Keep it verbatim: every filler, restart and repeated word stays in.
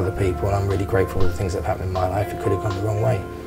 other people, and I'm really grateful for the things that have happened in my life. It could have gone the wrong way.